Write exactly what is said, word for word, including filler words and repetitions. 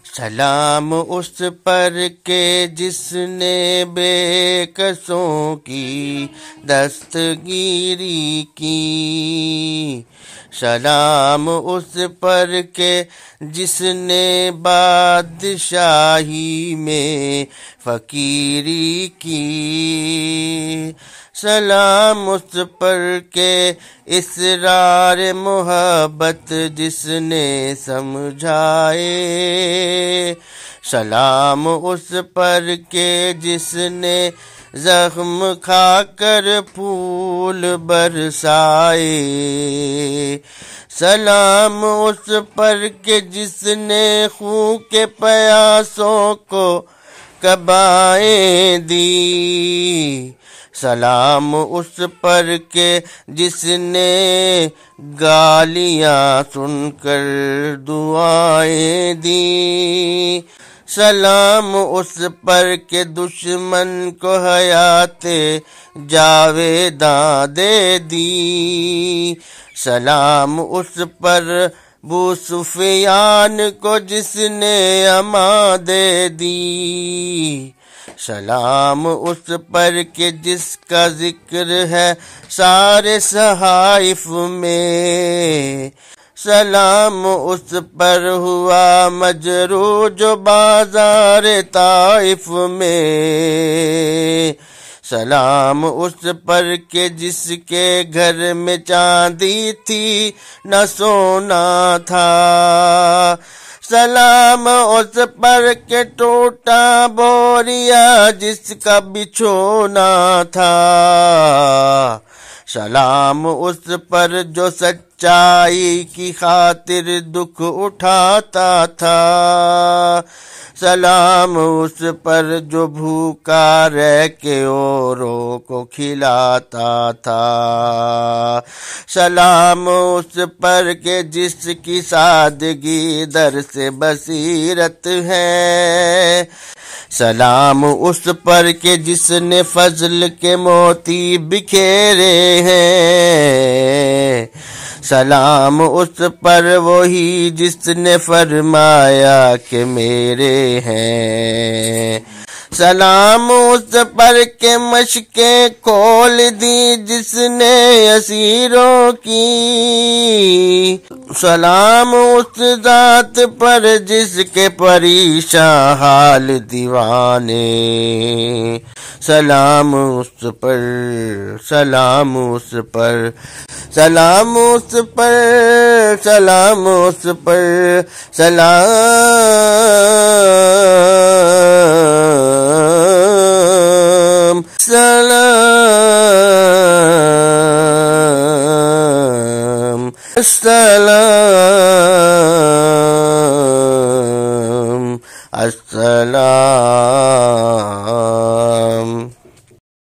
سلام اس پر کہ جس نے بے کسوں کی دستگیری کی، سلام اس پر کہ جس نے بادشاہی میں فقیری کی، سلام اس پر کہ اسرار محبت جس نے سمجھائے، سلام اس پر کہ جس نے زخم کھا کر پھول برسائے، سلام اس پر کہ جس نے خون کے پیاسوں کو قبائیں دی، سلام اس پر کہ جس نے گالیاں سن کر دعائیں دی، سلام اس پر کہ دشمن کو حیات جاویداں دے دی، سلام اس پر ابو سفیان کو جس نے امان دے دی، سلام اس پر کہ جس کا ذکر ہے سارے صحائف میں، سلام اس پر ہوا مجروح جو بازار طائف میں، سلام اس پر کہ جس کے گھر میں چاندی تھی نہ سونا تھا، سلام اس پر کہ ٹوٹا بوریا جس کا بچھونا تھا، سلام اس پر جو سچائی کی خاطر دکھ اٹھاتا تھا، سلام اس پر جو بھوکا رہ کے اوروں کو کھلاتا تھا، سلام اس پر کہ جس کی سادگی در سے بصیرت ہے، سلام اس پر کہ جس نے فضل کے موتی بکھیرے ہیں، سلام اس پر وہی جس نے فرمایا کہ میرے ہیں، سلام اس پر کہ مشکیں کھول دی جس نے اسیروں کی، سلام اس ذات پر جس کے پریشاں حال دیوانے، سلام اس پر سلام اس پر سلام اس پر سلام اس پر سلام سلام السلام السلام